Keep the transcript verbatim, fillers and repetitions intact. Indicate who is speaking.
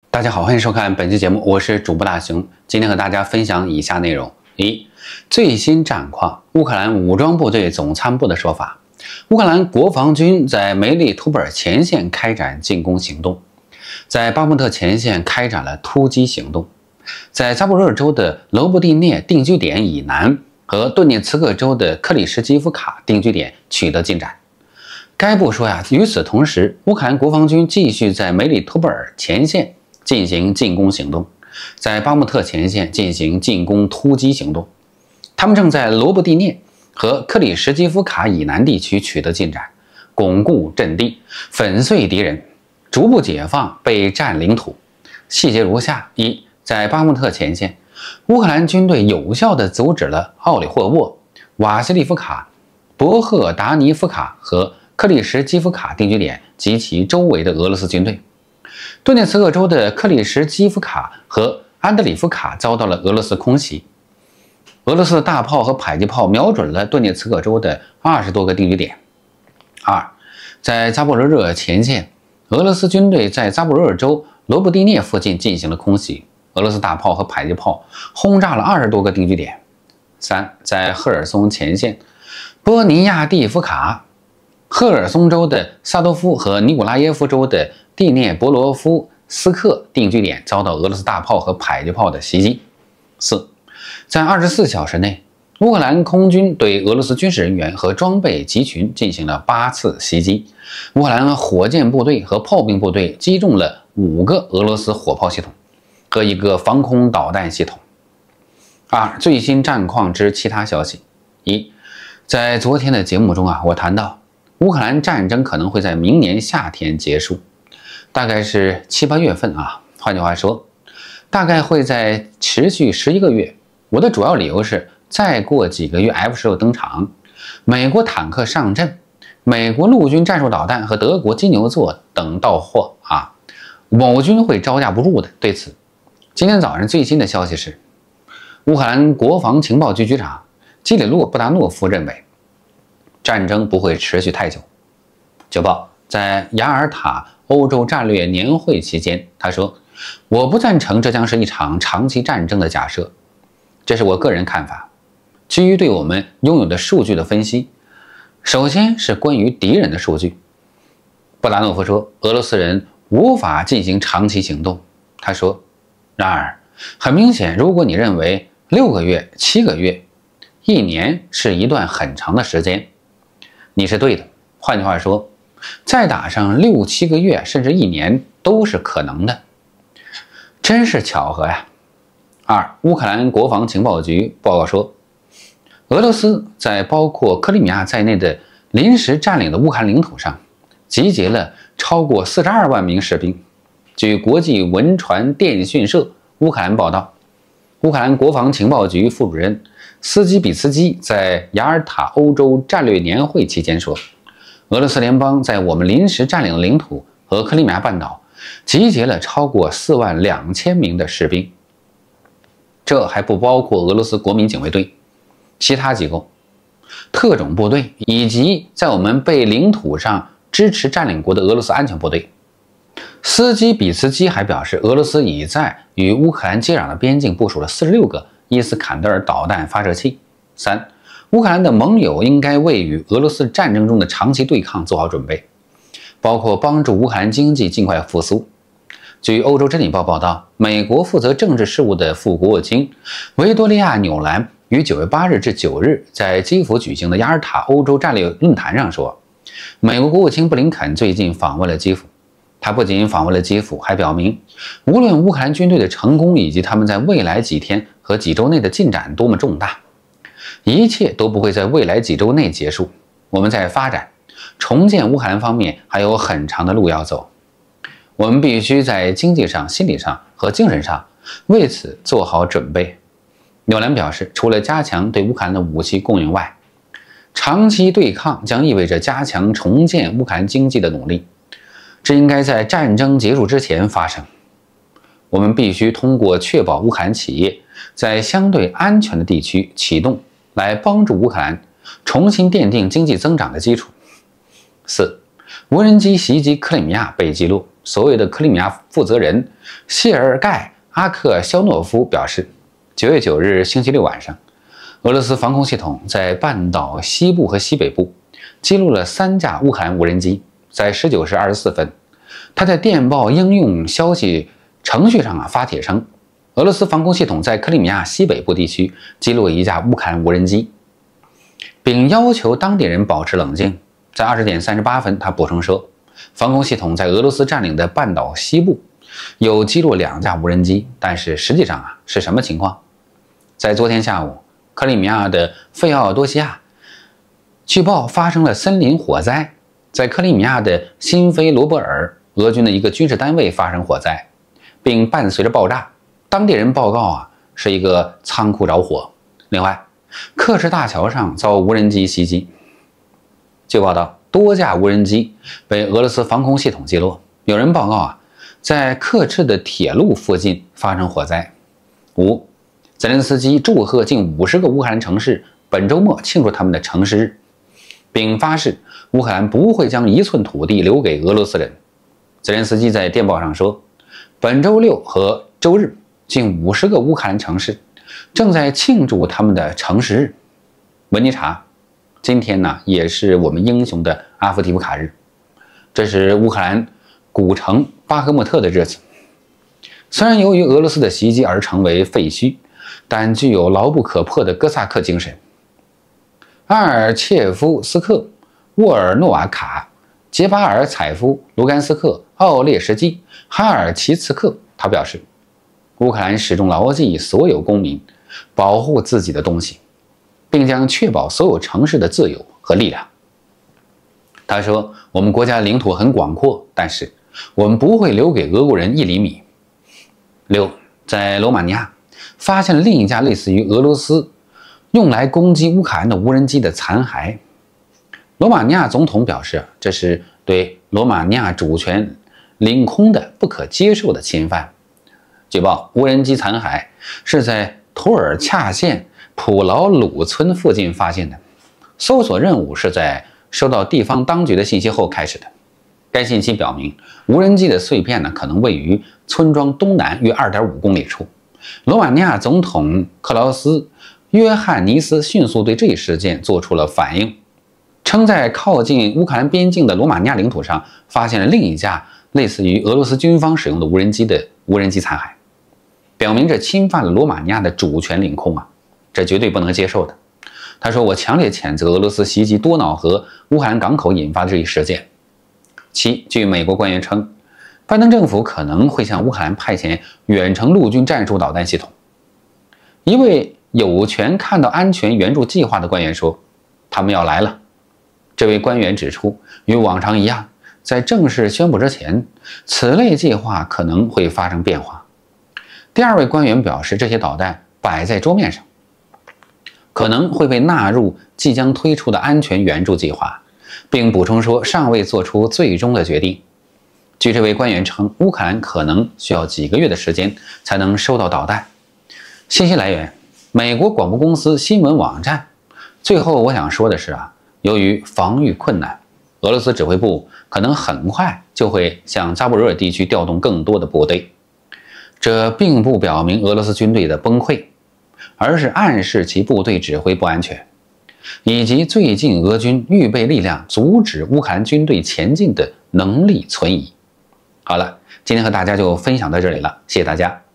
Speaker 1: 大家好，欢迎收看本期节目，我是主播大熊。今天和大家分享以下内容：一、最新战况。乌克兰武装部队总参部的说法，乌克兰国防军在梅里图波尔前线开展进攻行动，在巴穆特前线开展了突击行动，在扎波罗热州的罗布蒂涅定居点以南和顿涅茨克州的克里什基夫卡定居点取得进展。该部说呀，与此同时，乌克兰国防军继续在梅里图波尔前线进行进攻行动，在巴穆特前线进行进攻突击行动。他们正在罗布蒂涅和克里什基夫卡以南地区取得进展，巩固阵地，粉碎敌人，逐步解放被占领土。细节如下：一、在巴穆特前线，乌克兰军队有效地阻止了奥里霍沃、瓦西利夫卡、博赫达尼夫卡和克里什基夫卡定居点及其周围的俄罗斯军队。顿涅茨克州的克里什基夫卡和安德里夫卡遭到了俄罗斯空袭，俄罗斯的大炮和迫击炮瞄准了顿涅茨克州的二十多个定居点。二、在扎波罗热前线，俄罗斯军队在扎波罗热州罗布蒂涅附近进行了空袭，俄罗斯大炮和迫击炮轰炸了二十多个定居点。三、在赫尔松前线，波尼亚蒂夫卡、赫尔松州的萨多夫和尼古拉耶夫州的蒂涅博罗夫斯克定居点遭到俄罗斯大炮和迫击炮的袭击。四、在二十四小时内，乌克兰空军对俄罗斯军事人员和装备集群进行了八次袭击，乌克兰火箭部队和炮兵部队击中了五个俄罗斯火炮系统和一个防空导弹系统。二、最新战况之其他消息。一、在昨天的节目中啊，我谈到乌克兰战争可能会在明年夏天结束，大概是七八月份啊。换句话说，大概会在持续十一个月。我的主要理由是，再过几个月 F 十六登场，美国坦克上阵，美国陆军战术导弹和德国金牛座等到货啊，某军会招架不住的。对此，今天早上最新的消息是，乌克兰国防情报局局长基里洛·布达诺夫认为，战争不会持续太久。九报在雅尔塔欧洲战略年会期间，他说：“我不赞成这将是一场长期战争的假设，这是我个人看法。基于对我们拥有的数据的分析，首先是关于敌人的数据。”布达诺夫说，俄罗斯人无法进行长期行动。他说：“然而，很明显，如果你认为六个月、七个月、一年是一段很长的时间，你是对的。换句话说，再打上六七个月甚至一年都是可能的。真是巧合呀。”二、乌克兰国防情报局报告说，俄罗斯在包括克里米亚在内的临时占领的乌克兰领土上集结了超过四十二万名士兵。据国际文传电讯社乌克兰报道，乌克兰国防情报局副主任斯基比茨基在雅尔塔欧洲战略年会期间说，俄罗斯联邦在我们临时占领的领土和克里米亚半岛集结了超过四万两千名的士兵，这还不包括俄罗斯国民警卫队、其他机构、特种部队以及在我们被领土上支持占领国的俄罗斯安全部队。斯基比茨基还表示，俄罗斯已在与乌克兰接壤的边境部署了四十六个伊斯坎德尔导弹发射器。三、乌克兰的盟友应该为与俄罗斯战争中的长期对抗做好准备，包括帮助乌克兰经济尽快复苏。据欧洲真理报报道，美国负责政治事务的副国务卿维多利亚·纽兰于九月八日至九日在基辅举行的雅尔塔欧洲战略论坛上说，美国国务卿布林肯最近访问了基辅。他不仅访问了基辅，还表明，无论乌克兰军队的成功以及他们在未来几天和几周内的进展多么重大，一切都不会在未来几周内结束。我们在发展、重建乌克兰方面还有很长的路要走。我们必须在经济上、心理上和精神上为此做好准备。纽兰表示，除了加强对乌克兰的武器供应外，长期对抗将意味着加强重建乌克兰经济的努力。这应该在战争结束之前发生。我们必须通过确保乌克兰企业在相对安全的地区启动，来帮助乌克兰重新奠定经济增长的基础。四、无人机袭击克里米亚被记录。 所谓的克里米亚负责人谢尔盖·阿克肖诺夫表示，九月九日星期六晚上，俄罗斯防空系统在半岛西部和西北部击落了三架乌克兰无人机。在十九时二十四分，他在电报应用消息程序上啊发帖称，俄罗斯防空系统在克里米亚西北部地区击落一架乌克兰无人机，并要求当地人保持冷静。在二十点三十八分，他补充说，防空系统在俄罗斯占领的半岛西部有击落两架无人机，但是实际上啊是什么情况？在昨天下午，克里米亚的费奥多西亚据报发生了森林火灾。在克里米亚的新菲罗波尔，俄军的一个军事单位发生火灾，并伴随着爆炸。当地人报告啊，是一个仓库着火。另外，克什大桥上遭无人机袭击。据报道，多架无人机被俄罗斯防空系统击落。有人报告啊，在克赤的铁路附近发生火灾。五，泽连斯基祝贺近五十个乌克兰城市本周末庆祝他们的城市日，并发誓乌克兰不会将一寸土地留给俄罗斯人。泽连斯基在电报上说，本周六和周日，近五十个乌克兰城市正在庆祝他们的城市日。文尼察，今天呢也是我们英雄的阿夫迪夫卡日，这是乌克兰古城巴赫穆特的日子。虽然由于俄罗斯的袭击而成为废墟，但具有牢不可破的哥萨克精神。阿尔切夫斯克、沃尔诺瓦卡、杰巴尔采夫、卢甘斯克、奥列什基、哈尔奇茨克，他表示，乌克兰始终牢记所有公民保护自己的东西，并将确保所有城市的自由和力量。他说，我们国家领土很广阔，但是我们不会留给俄国人一厘米。六，在罗马尼亚发现了另一架类似于俄罗斯用来攻击乌克兰的无人机的残骸。罗马尼亚总统表示，这是对罗马尼亚主权领空的不可接受的侵犯。据报，无人机残骸是在图尔恰县普劳鲁村附近发现的，搜索任务是在收到地方当局的信息后开始的。该信息表明，无人机的碎片呢可能位于村庄东南约 二点五公里处。罗马尼亚总统克劳斯·约翰尼斯迅速对这一事件做出了反应，称在靠近乌克兰边境的罗马尼亚领土上发现了另一架类似于俄罗斯军方使用的无人机的无人机残骸，表明这侵犯了罗马尼亚的主权领空啊，这绝对不能接受的。他说，我强烈谴责俄罗斯袭击多瑙河乌克兰港口引发的这一事件。七，据美国官员称，拜登政府可能会向乌克兰派遣远程陆军战术导弹系统。一位有权看到安全援助计划的官员说，他们要来了。这位官员指出，与往常一样，在正式宣布之前，此类计划可能会发生变化。第二位官员表示，这些导弹摆在桌面上，可能会被纳入即将推出的安全援助计划，并补充说，尚未做出最终的决定。据这位官员称，乌克兰可能需要几个月的时间才能收到导弹。信息来源：美国广播公司新闻网站。最后我想说的是啊，由于防御困难，俄罗斯指挥部可能很快就会向扎波罗热地区调动更多的部队。这并不表明俄罗斯军队的崩溃，而是暗示其部队指挥不安全，以及最近俄军预备力量阻止乌克兰军队前进的能力存疑。好了，今天和大家就分享到这里了，谢谢大家。